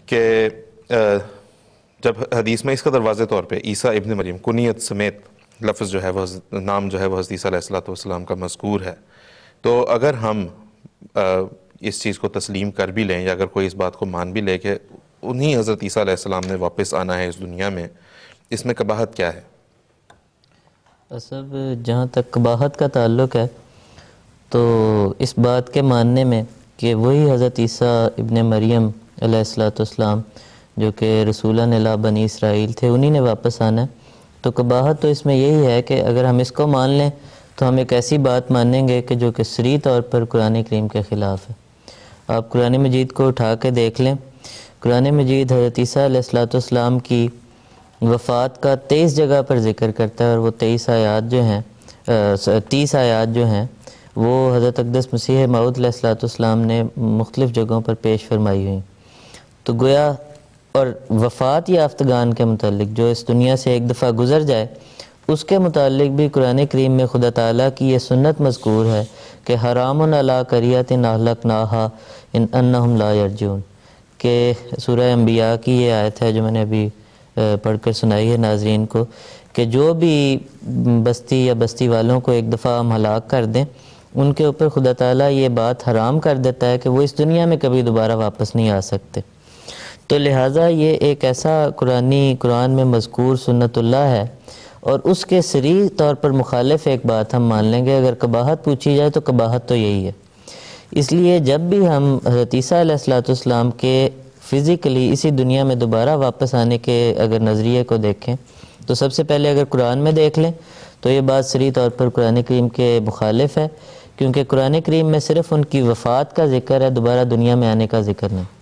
کہ جب حدیث میں اس قدر واضح طور پہ عیسیٰ ابن مریم کنیت سمیت لفظ جو ہے وہ نام جو ہے وہ حضرت عیسیٰ علیہ السلام کا مذکور ہے، تو اگر ہم اس چیز کو تسلیم کر بھی لیں یا اگر کوئی اس بات کو مان بھی لے کہ انہی حضرت عیسیٰ علیہ السلام نے واپس آنا ہے اس دنیا میں، اس میں قباحت کیا ہے؟ سب جہاں تک قباحت کا تعلق ہے تو اس بات کے ماننے میں کہ وہی حضرت عیسیٰ ابن مریم علیہ السلام جو کہ رسولان الی بنی اسرائیل تھے، انہی نے واپس آنا ہے، تو قباحت تو اس میں یہی ہے کہ اگر ہم اس کو مان لیں تو ہم ایک ایسی بات مانیں گے کہ جو کہ صریح طور پر قرآن کریم کے خلاف ہے۔ آپ قرآن مجید کو اٹھا کے دیکھ لیں، قرآن مجید حضرت عیسیٰ علیہ السلام کی وفات کا 23 جگہ پر ذکر کرتا ہے، اور وہ 30 آیات جو ہیں وہ حضرت اقدس مسیح موعود علیہ السلام نے مختلف جگہوں پر پیش فرمائی ہوئی۔ تو گویا اور وفات یافتگان کے متعلق جو اس دنیا سے ایک دفعہ گزر جائے، اس کے متعلق بھی قرآن کریم میں خدا تعالیٰ کی یہ سنت مذکور ہے کہ حرام علی قریۃ اہلکناھا انہم لا یرجعون، کہ سورہ انبیاء کی یہ آیت ہے جو میں نے ابھی پڑھ کر سنائی ہے ناظرین کو، کہ جو بھی بستی یا بستی والوں کو ایک دفعہ ہم ہلاک کر دیں، ان کے اوپر خدا تعالیٰ یہ بات حرام کر دیتا ہے کہ وہ اس دنیا میں کبھی دوبارہ واپس نہیں آ سکتے۔ تو لہٰذا یہ ایک ایسا قرآن میں مذکور سنت اللہ ہے، اور اس کے صریح طور پر مخالف ایک بات ہم مان لیں گے۔ اگر قباحت پوچھی جائے تو قباحت تو یہی ہے۔ اس لیے جب بھی ہم حضرت عیسیٰ علیہ السلام کے فزیکلی اسی دنیا میں دوبارہ واپس آنے کے اگر نظریے کو دیکھیں تو سب سے پہلے اگر قرآن میں دیکھ لیں تو یہ بات صریح طور پر قرآن کریم کے مخالف ہے، کیونکہ قرآن کریم میں صرف ان کی وفات کا ذکر ہے، دوبارہ دنیا میں آنے کا ذکر نہیں۔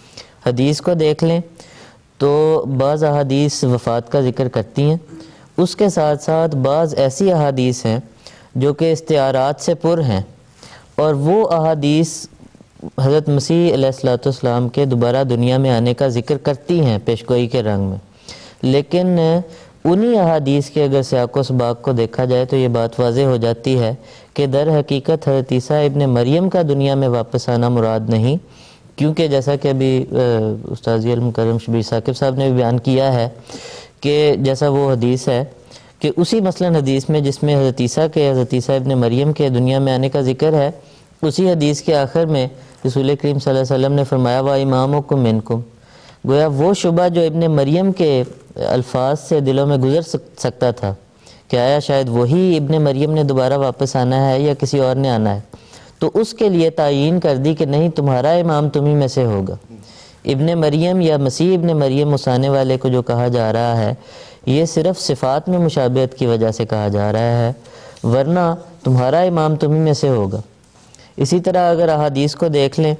حدیث کو دیکھ لیں تو بعض احادیث وفات کا ذکر کرتی ہیں، اس کے ساتھ ساتھ بعض ایسی احادیث ہیں جو کہ استعارات سے پر ہیں، اور وہ احادیث حضرت مسیح علیہ السلام کے دوبارہ دنیا میں آنے کا ذکر کرتی ہیں پیشگوئی کے رنگ میں، لیکن انہی احادیث کے اگر سیاق و سباق کو دیکھا جائے تو یہ بات واضح ہو جاتی ہے کہ در حقیقت حضرت عیسیٰ ابن مریم کا دنیا میں واپس آنا مراد نہیں، کیونکہ جیسا کہ ابھی استاذ المکرم شبیر ثاقب صاحب نے بھی بیان کیا ہے کہ جیسا وہ حدیث ہے کہ اسی مثلاً حدیث میں جس میں حضرت عیسیٰ ابن مریم کے دنیا میں آنے کا ذکر ہے، اسی حدیث کے آخر میں رسول کریم صلی اللہ علیہ وسلم نے فرمایا وَإِمَامُكُم مِّنكُم، گویا وہ شبہ جو ابن مریم کے الفاظ سے دلوں میں گزر سکتا تھا کہ آیا شاید وہی ابن مریم نے دوبارہ واپس آنا ہے یا کسی اور نے آنا ہے، تو اس کے لیے تعیین کر دی کہ نہیں، تمہارا امام تمہیں میں سے ہوگا۔ ابن مریم یا مسیح ابن مریم اس آنے والے کو جو کہا جا رہا ہے، یہ صرف صفات میں مشابہت کی وجہ سے کہا جا رہا ہے، ورنہ تمہارا امام تمہیں میں سے ہوگا۔ اسی طرح اگر احادیث کو دیکھ لیں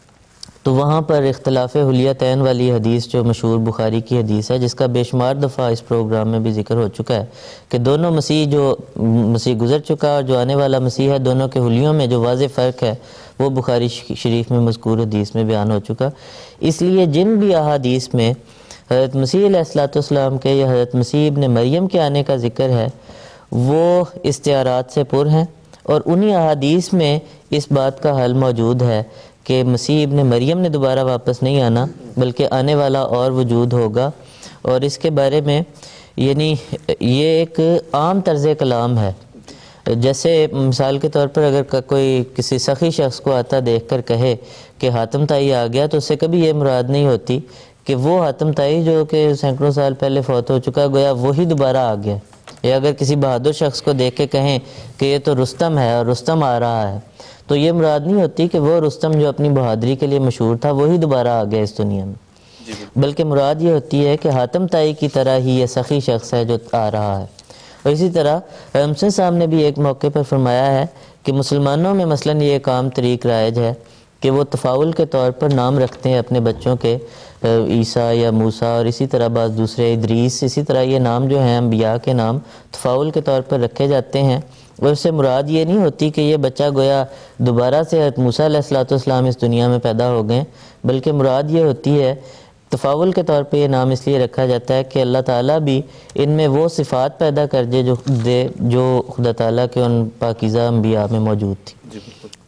تو وہاں پر اختلاف حلیتین والی حدیث جو مشہور بخاری کی حدیث ہے، جس کا بے شمار دفعہ اس پروگرام میں بھی ذکر ہو چکا ہے کہ دونوں مسیح، جو مسیح گزر چکا اور جو آنے والا مسیح ہے، دونوں کے حلیوں میں جو واضح فرق ہے وہ بخاری شریف میں مذکور حدیث میں بیان ہو چکا۔ اس لیے جن بھی احادیث میں حضرت مسیح علیہ السلام کے یا حضرت مسیح ابن مریم کے آنے کا ذکر ہے، وہ استعارات سے پر ہیں، اور انہی احادیث میں اس بات کا حل موجود ہے کہ مسیح ابن مریم نے دوبارہ واپس نہیں آنا، بلکہ آنے والا اور وجود ہوگا۔ اور اس کے بارے میں یعنی یہ ایک عام طرز کلام ہے، جیسے مثال کے طور پر اگر کوئی کسی سخی شخص کو آتا دیکھ کر کہے کہ حاتم طائی آ گیا، تو اس سے کبھی یہ مراد نہیں ہوتی کہ وہ حاتم طائی جو کہ سینکڑوں سال پہلے فوت ہو چکا، گویا وہی دوبارہ آ گیا۔ یا اگر کسی بہادر شخص کو دیکھ کے کہیں کہ یہ تو رستم ہے اور رستم آ رہا ہے، تو یہ مراد نہیں ہوتی کہ وہ رستم جو اپنی بہادری کے لیے مشہور تھا وہی دوبارہ آ گیا اس دنیا میں، بلکہ مراد یہ ہوتی ہے کہ حاتم طائی کی طرح ہی یہ سخی شخص ہے جو آ رہا ہے۔ اور اسی طرح رمسن صاحب نے بھی ایک موقع پر فرمایا ہے کہ مسلمانوں میں مثلاً یہ ایک عام طریق رائج ہے کہ وہ تفاول کے طور پر نام رکھتے ہیں اپنے بچوں کے، عیسیٰ یا موسیٰ، اور اسی طرح بعض دوسرے ادریس، اسی طرح یہ نام جو ہیں انبیاء کے نام تفاول کے طور پر رکھے جاتے ہیں، اور اس سے مراد یہ نہیں ہوتی کہ یہ بچہ گویا دوبارہ سے حضرت موسیٰ علیہ السلام اس دنیا میں پیدا ہو گئے، بلکہ مراد یہ ہوتی ہے تفاول کے طور پہ یہ نام اس لیے رکھا جاتا ہے کہ اللہ تعالیٰ بھی ان میں وہ صفات پیدا کر دے جو خدا تعالیٰ کے ان پاکیزہ انبیاء میں موجود تھی۔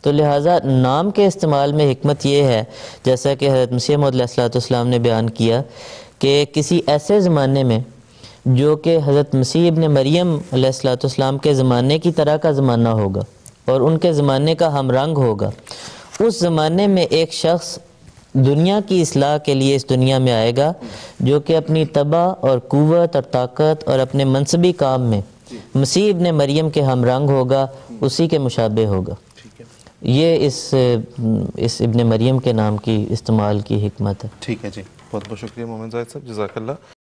تو لہٰذا نام کے استعمال میں حکمت یہ ہے، جیسا کہ حضرت مسیح موعود علیہ الصلوۃ والسلام نے بیان کیا، کہ کسی ایسے زمانے میں جو کہ حضرت مسیح ابن مریم علیہ الصلوۃ والسلام کے زمانے کی طرح کا زمانہ ہوگا اور ان کے زمانے کا ہم رنگ ہوگا، اس زمانے میں ایک شخص دنیا کی اصلاح کے لیے اس دنیا میں آئے گا جو کہ اپنی تباہ اور قوت اور طاقت اور اپنے منصبی کام میں مسیح ابن مریم کے ہم رنگ ہوگا، اسی کے مشابہ ہوگا۔ یہ اس ابن مریم کے نام کی استعمال کی حکمت ہے۔ ٹھیک ہے جی، بہت بہت شکریہ محمد زاہد صاحب، جزاک اللہ۔